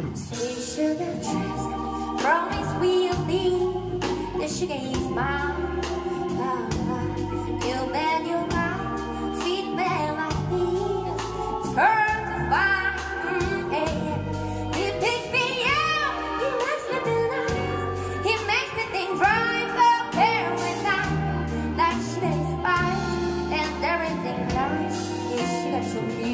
Sweet sugar dress, promise we'll be the sugar is mine. You bet your mouth, sweet melody, it's hard to find. He picks me up, he makes me feel nice, he makes me think right up there without that sugar is spice and everything nice is sugar to me.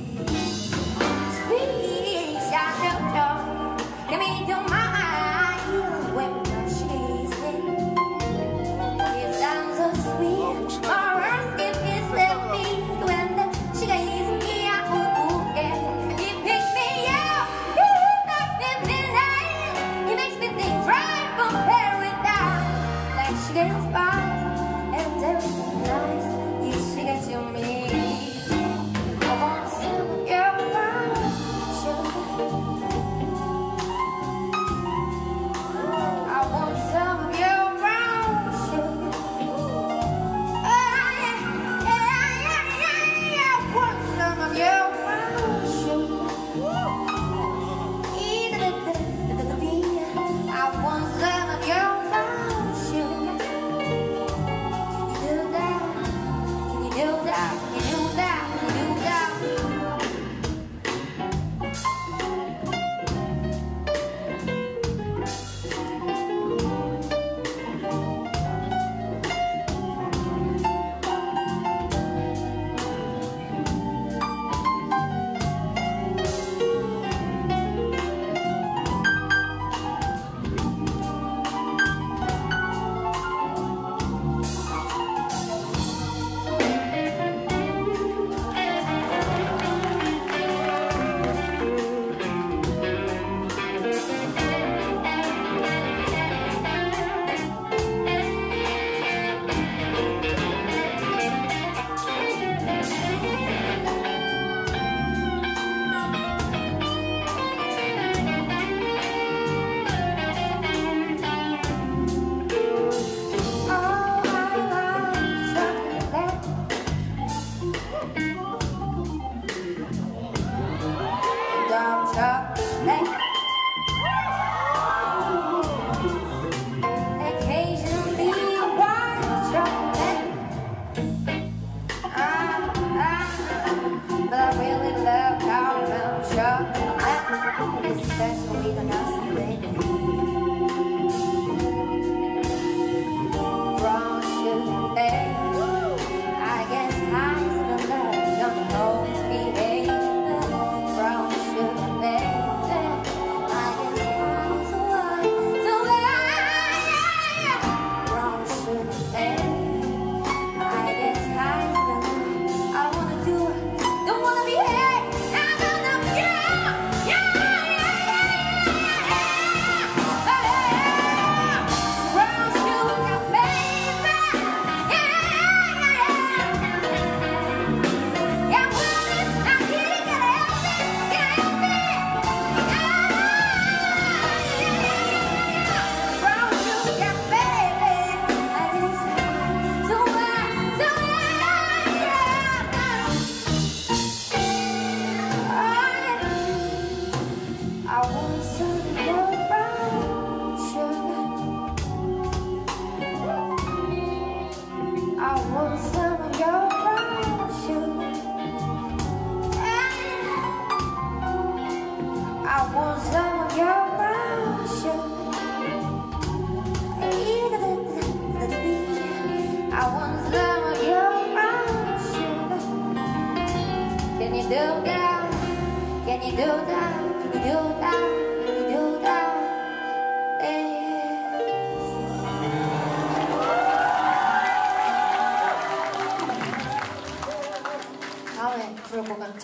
Sweet sound of joy, give me to my eye when the sugar is in. It sounds so sweet, my heart skips its little beat when the sugar is here. Yeah. He picks me up, he makes me feel nice, he makes me think right from here without that sugar is spice and everything nice is sugar to me. I want some of your brown sugar. I want some of your brown sugar. Oh, yeah, I want some of your brown sugar. I want some of your brown sugar. Can you do that? Can you do that? Can you do that? Can you do that? Occasionally white chocolate, but I really love caramel chocolate, especially when I see brown sugar, baby. I guess I'm still love, don't know behave. Brown sugar, baby. I want some of your brown sugar. I want some of your brown sugar. I want some of your brown sugar. I want some of your brown sugar. Can you do that? Can you do that? Can you do that? Can you do that? 다음에 부를 곡은